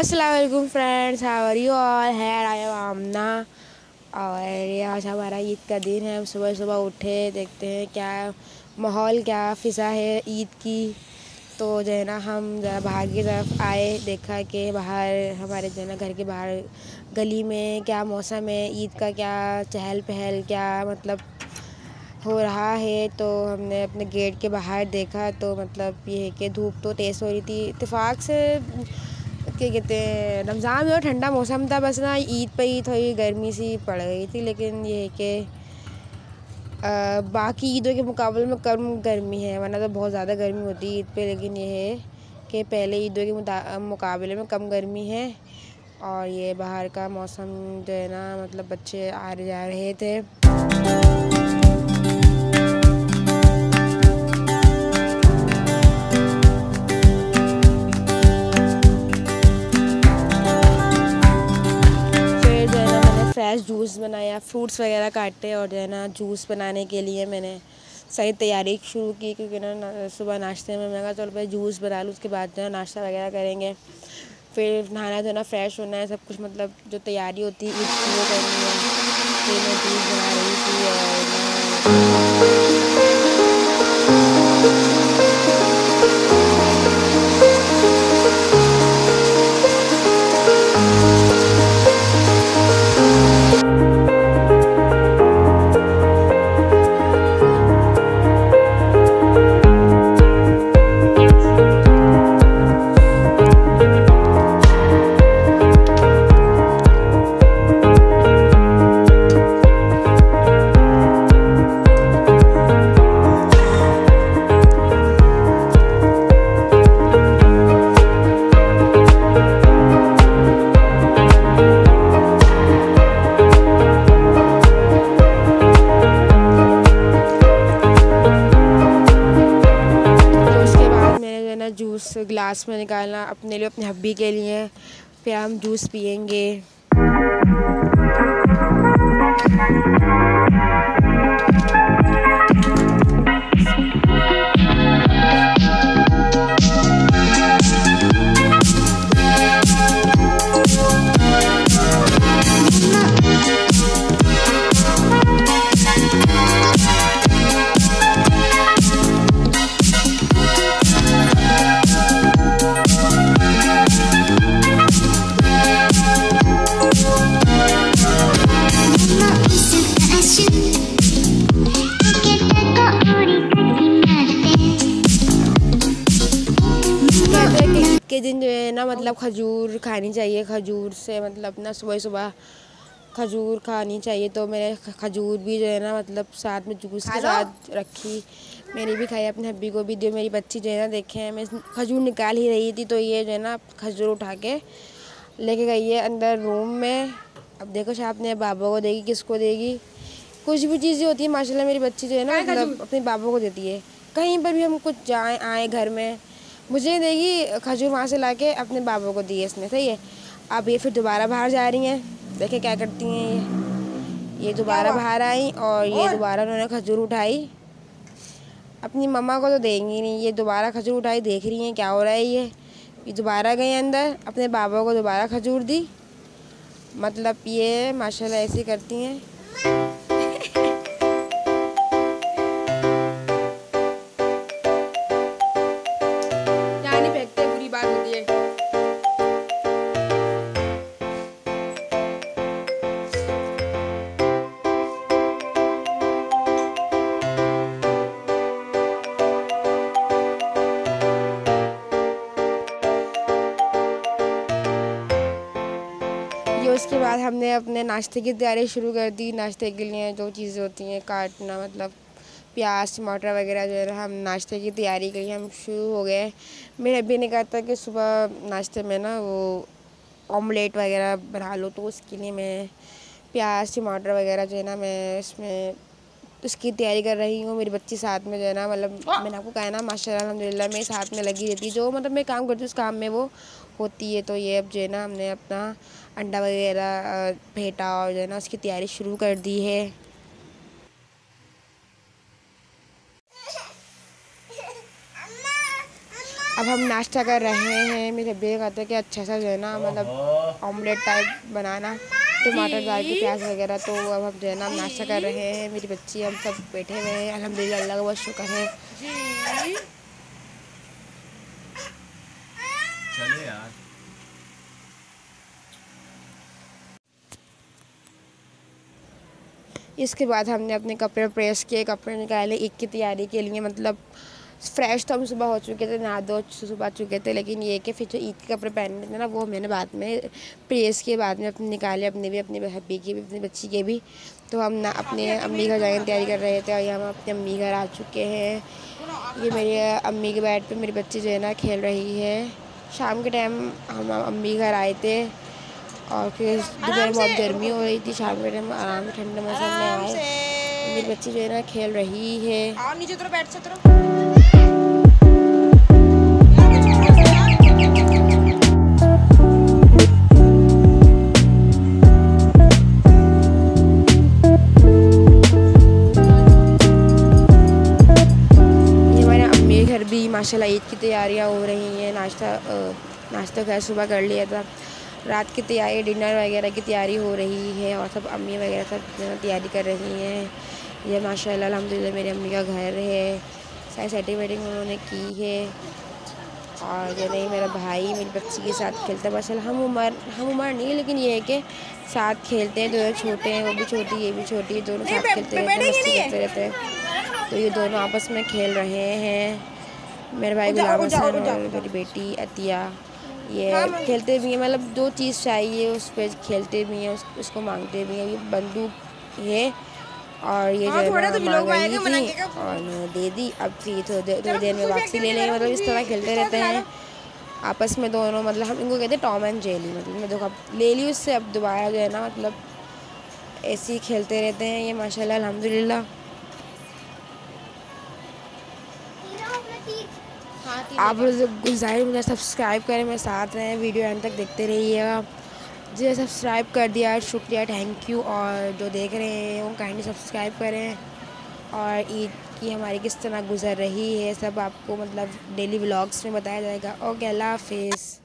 अस्सलाम वालेकुम friends, how are you all. Hi I M आमना और ये आज हमारा ईद का दिन है। हम सुबह सुबह उठे, देखते हैं क्या माहौल क्या फ़िज़ा है ईद की। तो जो है ना हम ज़रा बाहर की तरफ आए, देखा कि बाहर हमारे जो है ना घर के बाहर गली में क्या मौसम है ईद का, क्या चहल पहल क्या मतलब हो रहा है। तो हमने अपने गेट के बाहर देखा तो मतलब ये है कि धूप तो तेज़ हो रही थी। इत्तेफाक से क्या कहते हैं, रमज़ान में ठंडा मौसम था, बस ना ईद पे ही थोड़ी गर्मी सी पड़ गई थी। लेकिन ये है कि बाकी ईदों के मुकाबले में कम गर्मी है, वरना तो बहुत ज़्यादा गर्मी होती है ईद पे। लेकिन ये है कि पहले ईदों के मुकाबले में कम गर्मी है। और ये बाहर का मौसम जो है ना मतलब बच्चे आ जा रहे थे। फ्रेश जूस बनाया, फ्रूट्स वगैरह काटे और जो है ना जूस बनाने के लिए मैंने सही तैयारी शुरू की, क्योंकि ना सुबह नाश्ते में मैं कहा चलो भाई जूस बना लूँ, उसके बाद जो है नाश्ता वगैरह करेंगे। फिर नहाना धोना, फ्रेश होना है, सब कुछ मतलब जो तैयारी होती है ईद वो करनी है। फिर मैं जूस बना रही थी और जूस ग्लास में निकालना अपने लिए, अपने हब्बी के लिए। फिर हम जूस पियेंगे। के दिन जो है ना मतलब खजूर खानी चाहिए, खजूर से मतलब ना सुबह सुबह खजूर खानी चाहिए। तो मैंने खजूर भी जो है ना मतलब साथ में जूस के साथ रखी, मेरी भी खाई, अपने हब्बी को भी दी। मेरी बच्ची जो है ना देखे मैं खजूर निकाल ही रही थी, तो ये जो है ना खजूर उठा के लेके गई है अंदर रूम में। अब देखो शाह अपने बाबा को देगी, किसको देगी। कुछ भी चीज़ें होती है माशाल्लाह मेरी बच्ची जो है ना मतलब अपने बाबा को देती है। कहीं पर भी हम कुछ जाएँ आए घर में मुझे देगी खजूर, वहाँ से लाके अपने बाबा को दी है इसने। सही है। अब ये फिर दोबारा बाहर जा रही हैं, देखे क्या करती हैं। ये दोबारा बाहर आई और ये दोबारा उन्होंने खजूर उठाई। अपनी मम्मा को तो देंगी नहीं, ये दोबारा खजूर उठाई, देख रही हैं क्या हो रहा है। ये दोबारा गई अंदर, अपने बाबा को दोबारा खजूर दी। मतलब ये माशाल्लाह ऐसे करती हैं। उसके बाद हमने अपने नाश्ते की तैयारी शुरू कर दी। नाश्ते के लिए जो चीज़ें होती हैं काटना, मतलब प्याज टमाटर वगैरह जो है ना, हम नाश्ते की तैयारी के लिए हम शुरू हो गए। मेरे अभी ने कहा था कि सुबह नाश्ते में ना वो ऑमलेट वगैरह बना लो, तो उसके लिए मैं प्याज टमाटर वगैरह जो है ना मैं इसमें उसकी तैयारी कर रही हूँ। मेरी बच्ची साथ में जो है ना मतलब मैंने आपको कहा ना माशाल्लाह अल्हम्दुलिल्लाह मेरे साथ में लगी रहती है, जो मतलब मैं काम करती हूँ उस काम में वो होती है। तो ये अब जो है ना हमने अपना अंडा वगैरह फेंटा और जो है ना उसकी तैयारी शुरू कर दी है। अब हम नाश्ता कर रहे हैं। मेरे भैया कहते हैं कि अच्छा सा जो है ना मतलब ऑमलेट टाइप बनाना, टमाटर डाल के प्याज वगैरह। तो अब हम जो है ना नाश्ता कर रहे हैं। मेरी बच्ची हम सब बैठे हुए हैं। अल्हम्दुलिल्लाह, अल्लाह का बहुत शुक्र है। चले यार। इसके बाद हमने अपने कपड़े प्रेस किए, कपड़े निकाले ईद की तैयारी के लिए। मतलब फ्रेश तो हम सुबह हो चुके थे, नहा धो सुबह चुके थे, लेकिन ये कि फिर जो ईद के कपड़े पहनने थे ना वो मैंने बाद में प्रेस के बाद में अपने निकाले, अपने भी, अपने हब्बी के भी, अपनी बच्ची के भी। तो हम ना अपने अम्मी घर जाने की तैयारी कर रहे थे और यहाँ हम अपने अम्मी घर आ चुके हैं। ये मेरी अम्मी के बेड पे मेरी बच्ची जो है ना खेल रही है। शाम के टाइम हम अम्मी घर आए थे और फिर दोपहर में बहुत गर्मी हो रही थी। शाम के टाइम आराम से ठंडे मौसम में आए। मेरी बच्ची जो है ना खेल रही है। नीचे उतरो, बैठ से उतरो। घर भी माशाल्लाह ईद की तैयारियां हो रही हैं। नाश्ता खैर सुबह कर लिया था। रात की तैयारी, डिनर वगैरह की तैयारी हो रही है और सब अम्मी वगैरह सब तैयारी कर रही हैं। ये माशाल्लाह अल्हम्दुलिल्लाह मेरी अम्मी का घर है। सारी सेटिंग वेटिंग उन्होंने की है। और ये नहीं, मेरा भाई मेरी बच्ची के साथ खेलता है माशाल्लाह। हम उम्र नहीं, लेकिन ये है कि साथ खेलते हैं। दोनों छोटे हैं, वो भी छोटी, ये भी छोटी, दोनों साथ खेलते रहते हैं, मस्ती करते रहते हैं। तो ये दोनों आपस में खेल रहे हैं। मेरे भाई गुलाम हसन और मेरी बेटी अतिया, ये खेलते भी हैं। मतलब जो चीज़ चाहिए उस पर खेलते भी हैं, उसको मांगते भी हैं। ये बंदूक है और ये जो है मांग रही थी और दे दी। अब फिर थोड़ी देर में वापसी ले लेंगे। मतलब इस तरह खेलते रहते हैं आपस में दोनों। मतलब हम इनको कहते हैं टॉम एंड जेरी। मतलब मैं देखो अब ले ली उससे, अब दोबारा जो है ना मतलब ऐसे ही खेलते रहते हैं ये माशाल्लाह अल्हम्दुलिल्लाह। आप गुजारिश मुझे सब्सक्राइब करें, मेरे साथ रहें, वीडियो एंड तक देखते रहिएगा। जिसे सब्सक्राइब कर दिया शुक्रिया, थैंक यू। और जो देख रहे हैं वो काइंडली सब्सक्राइब करें। और ईद की हमारी किस तरह गुजर रही है सब आपको मतलब डेली व्लॉग्स में बताया जाएगा। ओके, अल्लाह हाफिज़।